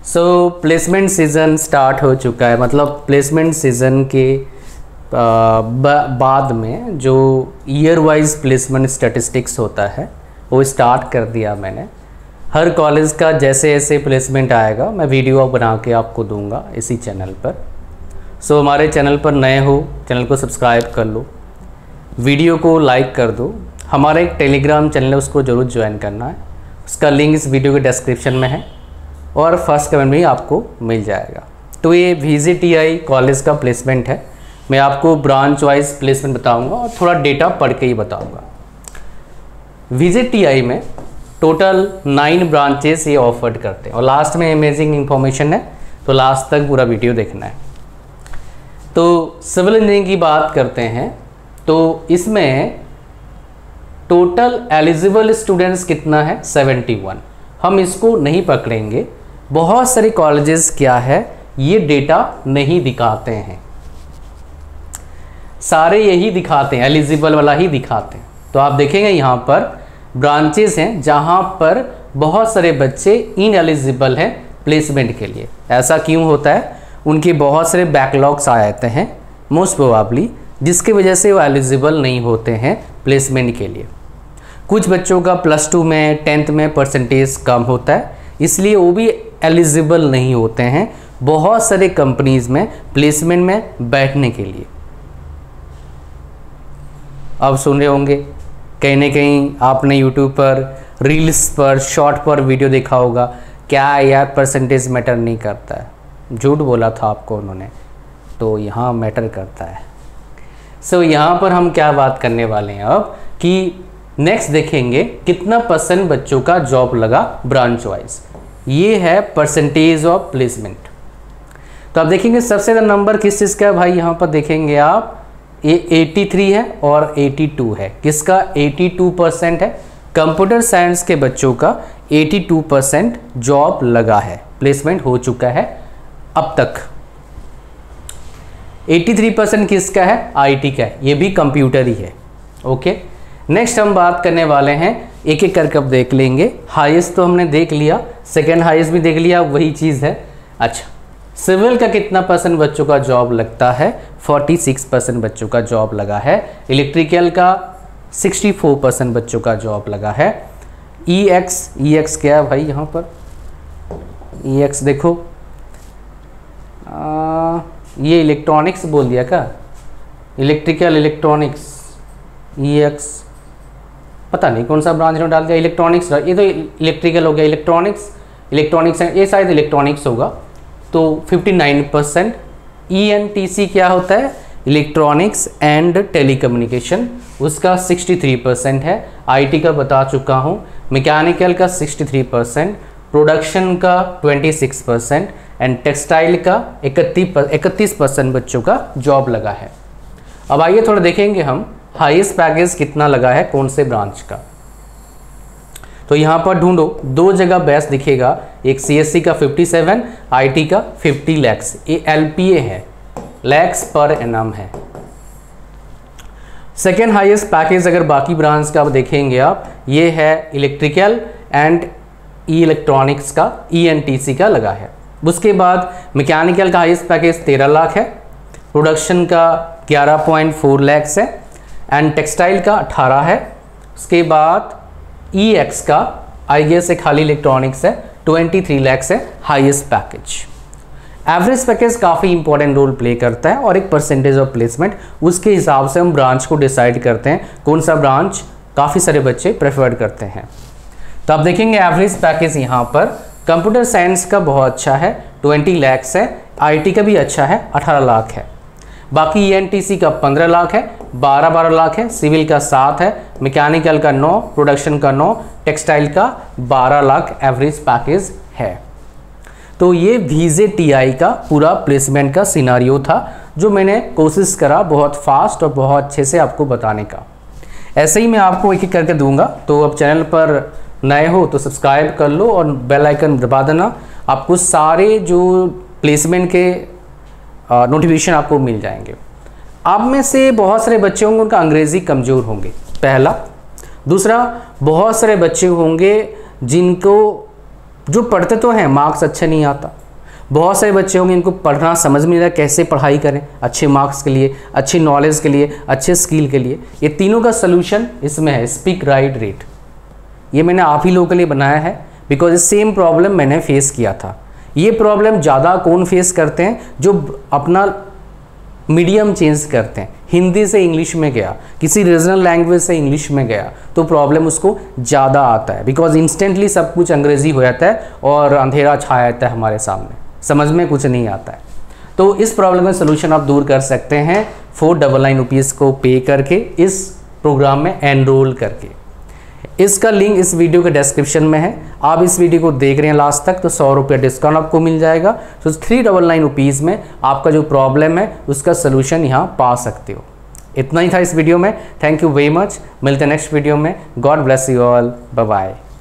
Placement season start हो चुका है। मतलब प्लेसमेंट सीज़न के बाद में जो ईयर वाइज प्लेसमेंट स्टैटिस्टिक्स होता है वो स्टार्ट कर दिया मैंने। हर कॉलेज का जैसे जैसे प्लेसमेंट आएगा मैं वीडियो बना के आपको दूंगा इसी चैनल पर। हमारे चैनल पर नए हो, चैनल को सब्सक्राइब कर लो, वीडियो को लाइक कर दो। हमारा एक टेलीग्राम चैनल है, उसको ज़रूर ज्वाइन करना है। उसका लिंक इस वीडियो के डिस्क्रिप्शन में है और फर्स्ट कमेंट में ही आपको मिल जाएगा। तो ये VJTI कॉलेज का प्लेसमेंट है। मैं आपको ब्रांच वाइज प्लेसमेंट बताऊंगा और थोड़ा डेटा पढ़ के ही बताऊंगा। VJTI में टोटल 9 ब्रांचेस ये ऑफर्ड करते हैं और लास्ट में अमेजिंग इंफॉर्मेशन है, तो लास्ट तक पूरा वीडियो देखना है। तो सिविल इंजीनियरिंग की बात करते हैं तो इसमें टोटल एलिजिबल स्टूडेंट्स कितना है 71। हम इसको नहीं पकड़ेंगे, बहुत सारे कॉलेजेस क्या है ये डेटा नहीं दिखाते हैं, सारे यही दिखाते हैं, एलिजिबल वाला ही दिखाते हैं। तो आप देखेंगे यहाँ पर ब्रांचेस हैं जहाँ पर बहुत सारे बच्चे इनएलिजिबल हैं प्लेसमेंट के लिए। ऐसा क्यों होता है? उनके बहुत सारे बैकलॉग्स आ जाते हैं मोस्ट प्रोबेबली, जिसकी वजह से वो एलिजिबल नहीं होते हैं प्लेसमेंट के लिए। कुछ बच्चों का +2 में 10th में परसेंटेज कम होता है, इसलिए वो भी एलिजिबल नहीं होते हैं बहुत सारे कंपनीज में प्लेसमेंट में बैठने के लिए। अब सुन रहे होंगे कहीं ना कहीं आपने यूट्यूब पर, रील्स पर, शॉर्ट पर वीडियो देखा होगा, क्या यार परसेंटेज मैटर नहीं करता है। झूठ बोला था आपको उन्होंने, तो यहाँ मैटर करता है। यहाँ पर हम क्या बात करने वाले हैं अब कि नेक्स्ट देखेंगे कितना % बच्चों का जॉब लगा ब्रांच वाइज। ये है परसेंटेज ऑफ प्लेसमेंट। तो आप देखेंगे सबसे ज़्यादा नंबर किस चीज़ का है भाई, यहाँ पर देखेंगे आप, ये 83 है और 82 है। किसका 82% है? कंप्यूटर साइंस के बच्चों का 82% जॉब लगा है, प्लेसमेंट हो चुका है अब तक। 83% किसका है? IT का है, ये भी कंप्यूटर ही है। ओके, नेक्स्ट हम बात करने वाले हैं, एक एक करके अब देख लेंगे। हाईएस्ट तो हमने देख लिया, सेकेंड हाईएस्ट भी देख लिया, वही चीज़ है। अच्छा, सिविल का कितना % बच्चों का जॉब लगता है? 46% बच्चों का जॉब लगा है। इलेक्ट्रिकल का 64% बच्चों का जॉब लगा है। EX क्या है भाई यहाँ पर? EX देखो, ये इलेक्ट्रॉनिक्स बोल दिया क्या? इलेक्ट्रिकल, इलेक्ट्रॉनिक्स, EX पता नहीं कौन सा ब्रांच में डाल दिया। इलेक्ट्रॉनिक्स, ये तो इलेक्ट्रिकल हो गया, इलेक्ट्रॉनिक्स ये शायद इलेक्ट्रॉनिक्स होगा। तो 59%। ENTC क्या होता है? इलेक्ट्रॉनिक्स एंड टेलीकम्युनिकेशन, उसका 63% है। IT का बता चुका हूँ, मैकेनिकल का 63%, प्रोडक्शन का 26% एंड टेक्सटाइल का 31% बच्चों का जॉब लगा है। अब आइए थोड़ा देखेंगे हम हाईएस्ट पैकेज कितना लगा है कौन से ब्रांच का। तो यहाँ पर ढूंढो, 2 जगह बेस्ट दिखेगा, एक CSC का 57, IT का 50 लैक्स। ये LPA है, लैक्स पर एनम है। सेकेंड हाईएस्ट पैकेज अगर बाकी ब्रांच का आप देखेंगे आप, ये है इलेक्ट्रिकल एंड इलेक्ट्रॉनिक्स का, ENTC का लगा है। उसके बाद मैकेनिकल का हाईएस्ट पैकेज 13 लाख है, प्रोडक्शन का 11.4 लैक्स है एंड टेक्सटाइल का 18 है। उसके बाद EX का आईए से खाली इलेक्ट्रॉनिक्स है, 23 लैक्स है हाईएस्ट पैकेज। एवरेज पैकेज काफ़ी इंपॉर्टेंट रोल प्ले करता है और एक परसेंटेज ऑफ प्लेसमेंट, उसके हिसाब से हम ब्रांच को डिसाइड करते हैं कौन सा ब्रांच काफ़ी सारे बच्चे प्रेफर करते हैं। तो आप देखेंगे एवरेज पैकेज यहाँ पर कंप्यूटर साइंस का बहुत अच्छा है, 20 लैक्स है। IT का भी अच्छा है, 18 लाख है। बाकी ENTC का 15 लाख है, 12 लाख है। सिविल का 7 है, मैकेनिकल का 9, प्रोडक्शन का 9, टेक्सटाइल का 12 लाख एवरेज पैकेज है। तो ये VJTI का पूरा प्लेसमेंट का सिनारियो था, जो मैंने कोशिश करा बहुत फास्ट और बहुत अच्छे से आपको बताने का। ऐसे ही मैं आपको एक एक करके दूंगा। तो अब चैनल पर नए हो तो सब्सक्राइब कर लो और बेल आइकन दबा देना, आपको सारे जो प्लेसमेंट के नोटिफिकेशन आपको मिल जाएंगे। आप में से बहुत सारे बच्चे होंगे उनका अंग्रेज़ी कमज़ोर होंगे, पहला। दूसरा, बहुत सारे बच्चे होंगे जिनको जो पढ़ते तो हैं, मार्क्स अच्छे नहीं आता। बहुत सारे बच्चे होंगे इनको पढ़ना समझ में नहीं रहा, कैसे पढ़ाई करें अच्छे मार्क्स के लिए, अच्छी नॉलेज के लिए, अच्छे स्किल के लिए। ये तीनों का सलूशन इसमें है, स्पीक राइट रीड। ये मैंने आप ही लोगों के लिए बनाया है, बिकॉज सेम प्रॉब्लम मैंने फेस किया था। ये प्रॉब्लम ज़्यादा कौन फेस करते हैं, जो अपना मीडियम चेंज करते हैं, हिंदी से इंग्लिश में गया, किसी रीजनल लैंग्वेज से इंग्लिश में गया, तो प्रॉब्लम उसको ज़्यादा आता है, बिकॉज इंस्टेंटली सब कुछ अंग्रेज़ी हो जाता है और अंधेरा छाया जाता है हमारे सामने, समझ में कुछ नहीं आता है। तो इस प्रॉब्लम का सलूशन आप दूर कर सकते हैं 499 रुपीज़ को पे करके, इस प्रोग्राम में एनरोल करके। इसका लिंक इस वीडियो के डिस्क्रिप्शन में है। आप इस वीडियो को देख रहे हैं लास्ट तक तो 100 रुपये डिस्काउंट आपको मिल जाएगा। तो 399 रुपीज़ में आपका जो प्रॉब्लम है उसका सलूशन यहाँ पा सकते हो। इतना ही था इस वीडियो में। Thank you very much. मिलते हैं नेक्स्ट वीडियो में। God bless you all. Bye bye.